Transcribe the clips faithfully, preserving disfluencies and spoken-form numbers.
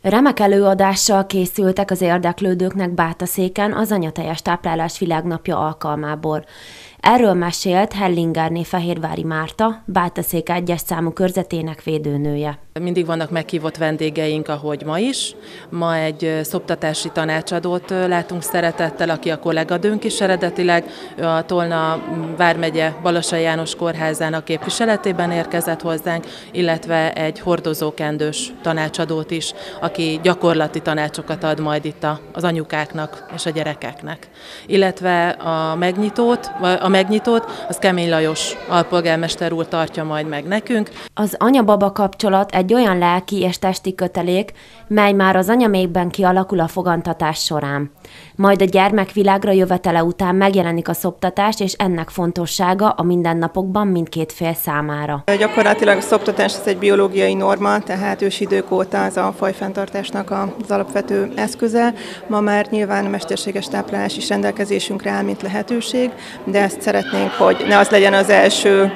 Remek előadással készültek az érdeklődőknek Bátaszéken az Anyatejes Táplálás Világnapja alkalmából. Erről mesélt Hellingerné Fehérvári Márta, Bátaszék egyes számú körzetének védőnője. Mindig vannak meghívott vendégeink, ahogy ma is. Ma egy szoptatási tanácsadót látunk szeretettel, aki a kollégadőnk is eredetileg. Ő a Tolna vármegye Balasai János kórházának képviseletében érkezett hozzánk, illetve egy hordozókendős tanácsadót is, aki gyakorlati tanácsokat ad majd itt az anyukáknak és a gyerekeknek. Illetve a megnyitót, a megnyitót, az Kemény Lajos alpolgármester úr tartja majd meg nekünk. Az anya-baba kapcsolat egy olyan lelki és testi kötelék, mely már az anyamékben kialakul a fogantatás során. Majd a gyermek világra jövetele után megjelenik a szoptatás és ennek fontossága a mindennapokban mindkét fél számára. Gyakorlatilag a szoptatás ez egy biológiai norma, tehát ősidők óta az a fajfenntartásnak az alapvető eszköze. Ma már nyilván a mesterséges táplálás is rendelkezésünkre áll, mint lehetőség, de ezt szeretnénk, hogy ne az legyen az első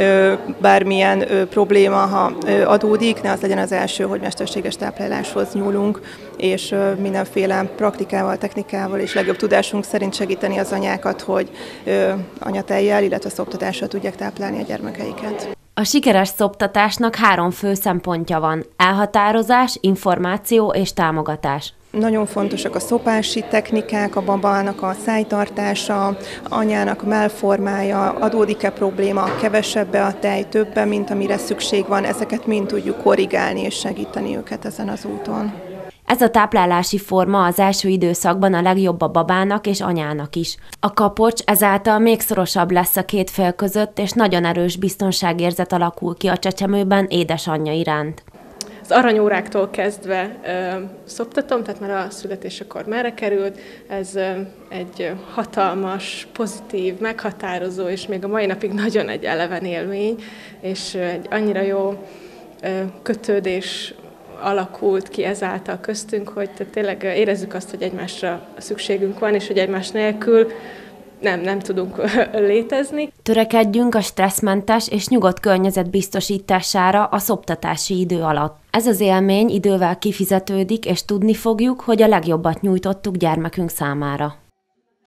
bármilyen probléma, ha adódik, ne az legyen az első, hogy mesterséges tápláláshoz nyúlunk, és mindenféle praktikával, technikával és legjobb tudásunk szerint segíteni az anyákat, hogy anyatejjel, illetve szoptatással tudják táplálni a gyermekeiket. A sikeres szoptatásnak három fő szempontja van: elhatározás, információ és támogatás. Nagyon fontosak a szopási technikák, a babának a szájtartása, anyának mellformája, adódik-e probléma, kevesebbe a tej, többe, mint amire szükség van, ezeket mind tudjuk korrigálni és segíteni őket ezen az úton. Ez a táplálási forma az első időszakban a legjobb a babának és anyának is. A kapocs ezáltal még szorosabb lesz a két fél között, és nagyon erős biztonságérzet alakul ki a csecsemőben édesanyja iránt. Az aranyóráktól kezdve ö, szoptatom, tehát már a születésekor merre került. Ez ö, egy hatalmas, pozitív, meghatározó, és még a mai napig nagyon egy eleven élmény, és ö, egy annyira jó ö, kötődés alakult ki ezáltal köztünk, hogy tényleg érezzük azt, hogy egymásra szükségünk van, és hogy egymás nélkül nem, nem tudunk létezni. Törekedjünk a stresszmentes és nyugodt környezet biztosítására a szoptatási idő alatt. Ez az élmény idővel kifizetődik, és tudni fogjuk, hogy a legjobbat nyújtottuk gyermekünk számára.